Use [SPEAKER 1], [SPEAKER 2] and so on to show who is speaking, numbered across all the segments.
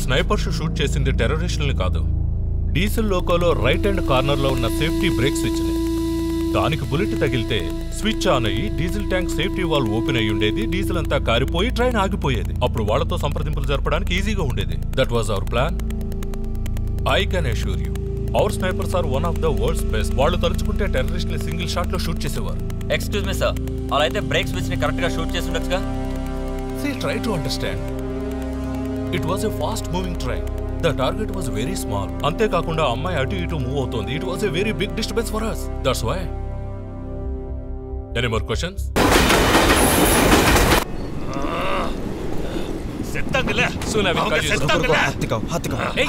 [SPEAKER 1] Snipers shoot చేసింది టెర్రరిస్టుల్ని కాదు, diesel లోకోలో right hand కార్నర్లో ఉన్న సేఫ్టీ బ్రేక్ స్విచ్ని. దానికి బుల్లెట్ తగిలితే స్విచ్ ఆన్ అయ్యి diesel tank safety valve open అయ్యి ఉండేది, డీజిల్ అంతా కారిపోయి ట్రైన్ ఆగిపోయేది. అప్పుడు వాళ్లతో సంప్రదింపులు జరపడానికి ఈజీగా ఉండేది. That was our plan. I can assure you, our snipers are one of the world's best. వాళ్ళు తలుచుకుంటే టెర్రరిస్టులు సింగిల్ షాట్ లో షూట్ చేసేవారు.
[SPEAKER 2] ఎక్స్క్యూజ్ మీ సార్, అలా అయితే బ్రేక్ స్విచ్ ని కరెక్ట్ గా షూట్ చేసి ఉండొచ్చుగా?
[SPEAKER 1] See, try to understand. It was a fast moving train. The target was very small. Ante kakunda అమ్మాయి అటు ఇటు మూవ్ అవుతోంది. It was a very big disturbance for us. That's why. Any more questions?
[SPEAKER 3] సెత్తంగలే.
[SPEAKER 1] Soon I will call you.
[SPEAKER 3] సెత్తంగలే.
[SPEAKER 4] हाथ दिखाओ.
[SPEAKER 1] Hey.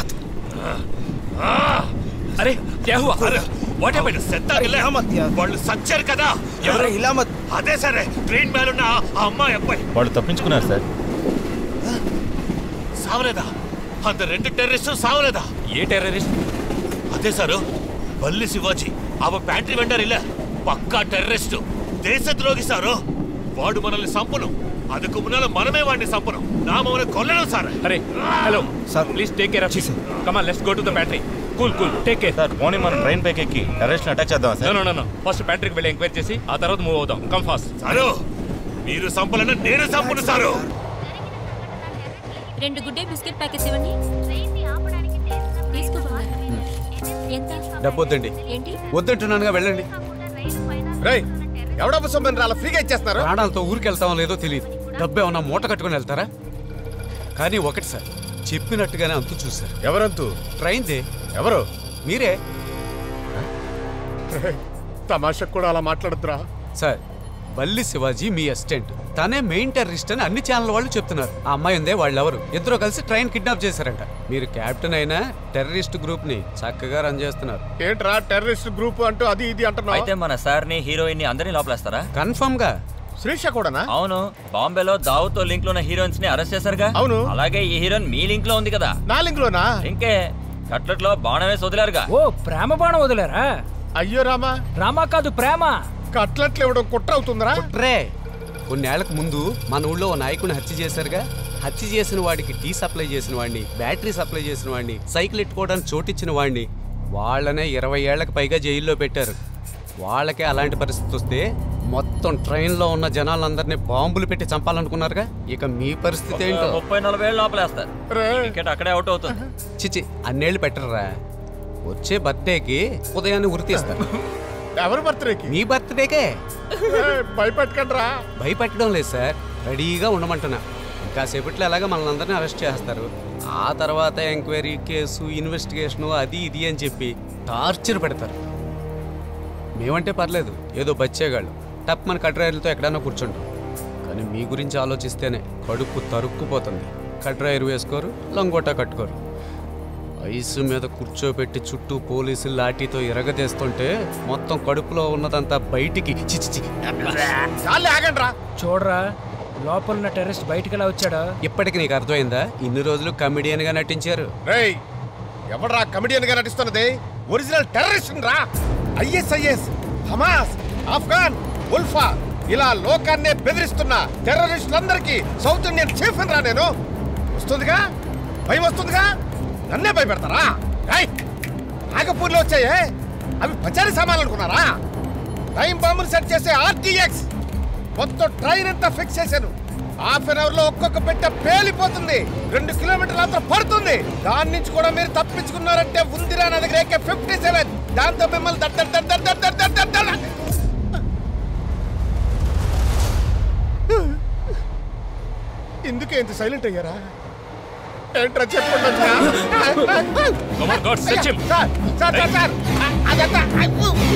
[SPEAKER 1] अरे क्या हुआ? What happened?
[SPEAKER 3] సెత్తంగలే. వాళ్ళు సచ్చారు కదా.
[SPEAKER 4] ఎవరు ఇలా మత్.
[SPEAKER 3] అదే సరే, ట్రైన్ మీద ఉన్న ఆ అమ్మాయి అబ్బాయి
[SPEAKER 2] వాళ్ళు తప్పించుకున్నారు సార్.
[SPEAKER 3] సావలేదా? అంత రెండు టెర్రరిస్టు సావలేదా?
[SPEAKER 1] ఏ టెర్రరిస్ట్?
[SPEAKER 3] అదే సారు, బల్లి శివాజీ అవ ప్యాంట్రీ వెండర్ ఇలా పక్కా టెర్రరిస్టు, దేశద్రోహి సారు. వాడు మనల్ని సంపను, అదకు మున్నాల మనమే వాడిని సంపను. నా మమ్మల్ని కొల్లడం సార్.
[SPEAKER 1] అరే hello sir, please take care of this. Come on, let's go to the battery. Cool take care.
[SPEAKER 2] Sir morning మనం ట్రైన్ పైకి ఎక్కి టెర్రరిస్ట్ అటాక్ చేద్దాం సార్.
[SPEAKER 1] నో ఫస్ట్ బ్యాటరీకి వెళ్ళి ఎంక్వైరీ చేసి ఆ తర్వాత మూవ్ అవుదాం. Come fast.
[SPEAKER 3] సారు, మీరు సంపలన్న నేను సంపను sir.
[SPEAKER 5] 2 Good Day biscuit packets ఇవ్వండి. తీసుకోవాలి. ఎంత?
[SPEAKER 4] డబ్బు వద్దండి.
[SPEAKER 5] ఏంటి?
[SPEAKER 4] వద్దంటున్నానుగా, వెళ్ళండి.
[SPEAKER 6] రేయ్, ఎవడబ్బు సొమ్మని రాలా ఫ్రీగా ఇచ్చేస్తున్నారు?
[SPEAKER 4] ప్రాణాలతో ఊరికి వెళ్తామో లేదో తెలియదు. డబ్బు ఏమన్నా మూట కట్టుకుని వెళ్తారా? కానీ ఒకటి సార్, చెప్పినట్టుగానే అంతు చూశారు.
[SPEAKER 6] ఎవరంతు?
[SPEAKER 4] ట్రైన్దే.
[SPEAKER 6] ఎవరు?
[SPEAKER 4] మీరే
[SPEAKER 6] తమాషకు కూడా అలా మాట్లాడుతురా?
[SPEAKER 4] సార్, బల్లి శివాజీ మీ అసిస్టెంట్, తనే మెయిన్ టెర్రరిస్ట్ అని అన్ని ఛానల్ వాళ్ళు చెప్తున్నారు. ఆ అమ్మాయి ఉందే, వాళ్ళు ఎవరు? ఇద్దరు కలిసి ట్రైన్ కిడ్నాప్ చేశారంట. మీరు కెప్టెన్ అయినా టెర్రరిస్ట్ గ్రూప్ ని చక్కగా రన్ చేస్తున్నారు.
[SPEAKER 6] ఏంట్రా టెర్రరిస్ట్ గ్రూప్ అంటూ అది ఇది అంటున్నావు?
[SPEAKER 2] అయితే మన సార్ ని హీరోయిన్ ని అందరినీ లోపలేస్తారా?
[SPEAKER 4] కన్ఫర్మ్ గా.
[SPEAKER 6] శ్రీష కూడానా?
[SPEAKER 2] అవును, బాంబేలో దావుతో లింక్ లో ఉన్న హీరోయిన్స్ ని అరెస్ట్ చేశారుగా.
[SPEAKER 6] అవును.
[SPEAKER 2] అలాగే ఈ హీరోయిన్ మీ లింక్ లో ఉంది కదా?
[SPEAKER 6] నా లింక్ లోనా?
[SPEAKER 2] ఇంకే కట్లెట్ లో బాణం వేసి వదిలారుగా.
[SPEAKER 7] ఓ ప్రేమ బాణం వదిలేరా?
[SPEAKER 6] అయ్యో రామా,
[SPEAKER 7] రామా కాదు ప్రేమ.
[SPEAKER 6] కట్లెట్లు ఇవ్వడం కుట్ర అవుతుందిరా?
[SPEAKER 4] కుట్రే. కొన్నేళ్లకు ముందు మన ఊళ్ళో ఓ నాయకుని హత్య చేశారుగా. హత్య చేసిన వాడికి టీ సప్లై చేసిన వాడిని, బ్యాటరీ సప్లై చేసిన వాడిని, సైకిల్ ఎట్టుకోవడానికి చోటిచ్చిన వాడిని, వాళ్ళనే 20 ఏళ్లకు పైగా జైల్లో పెట్టారు. వాళ్ళకే అలాంటి పరిస్థితి వస్తే మొత్తం ట్రైన్లో ఉన్న జనాలందరినీ బాంబులు పెట్టి చంపాలనుకున్నారుగా. ఇక మీ పరిస్థితి ఏంటో.
[SPEAKER 2] 30-40 ఏళ్ళు లోపలేస్తారు. టికెట్ అక్కడే అవుట్ అవుతుంది.
[SPEAKER 4] చిచి, అన్నేళ్ళు పెట్టరురా. వచ్చే బర్త్డేకి ఉదయాన్నే ఉరి తీస్తారు.
[SPEAKER 6] ఎవరి బర్త్డేకి?
[SPEAKER 4] మీ బర్త్డేకే.
[SPEAKER 6] భయపెట్టకండిరా.
[SPEAKER 4] భయపెట్టడం లేదు సార్, రెడీగా ఉండమంటున్నా. ఇంకాసేపట్లో ఎలాగ మనల్ని అందరినీ అరెస్ట్ చేస్తారు. ఆ తర్వాత ఎంక్వైరీ, కేసు, ఇన్వెస్టిగేషను, అది ఇది అని చెప్పి టార్చర్ పెడతారు. మేమంటే పర్లేదు, ఏదో బచ్చేగాళ్ళు టప్ మన కడ్రాయర్లతో ఎక్కడైనా కూర్చుంటాం. కానీ మీ గురించి ఆలోచిస్తేనే కడుపు తరుక్కుపోతుంది. కడ్రాయర్ వేసుకోరు, లంగోటా కట్టుకోరు. ఐసు మీద కూర్చోబెట్టి చుట్టూ పోలీసులు లాఠీతో ఎరగదేస్తుంటే మొత్తం కడుపులో ఉన్నదంతా బయటికి చిచి.
[SPEAKER 6] ఆగండ్రా.
[SPEAKER 7] చూడరా, లోపల ఉన్న టెర్రరిస్ట్ బయటికి ఎలా వచ్చాడా?
[SPEAKER 4] ఇప్పటికి నీకు అర్థమైందా? ఇన్ని రోజులు కమెడియన్ గా నటించారు.
[SPEAKER 6] రేయ్, ఎవడ్రా కమెడియన్ గా నటిస్తున్నది? ఒరిజినల్ టెర్రరిస్ట్ రా. ఐఎస్ఐఎస్, హమాస్, ఆఫ్ఘాన్, ఉల్ఫా ఇలా లోకాన్నే బెదిరిస్తున్న టెర్రరిస్టులందరికీ సౌత్ ఇండియన్ చీఫ్ రా నేను. వస్తుందిగా భయం, వస్తుందిగా. నన్నే భయపెడతారా? నాగపూర్లో వచ్చాయే అవి పచారీ సామాన్లు అనుకున్నారా? టైం బాంబులు సెట్ చేసే ఆర్టీఎక్స్ మొత్తం ట్రైన్ అంతా ఫిక్స్ చేశాను. హాఫ్ అన్ అవర్ లో ఒక్కొక్క పెట్ట పేలిపోతుంది. 2 కిలోమీటర్ల అంతా పడుతుంది. దాని నుంచి కూడా మీరు తప్పించుకున్నారంటే ఉందిరా నా దగ్గర AK-57. దాంతో మిమ్మల్ని ఎందుకే ఇంత సైలెంట్ అయ్యారా? ఏంట్రా చెప్పండి.
[SPEAKER 1] Come on, God, search him.
[SPEAKER 6] Sir, అదంతా